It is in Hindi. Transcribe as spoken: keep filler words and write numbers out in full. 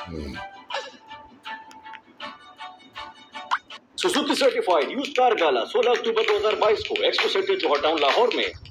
Suzuki certified used car gala सोलह अक्टूबर दो हज़ार बाईस को expo centre Johar town Lahore में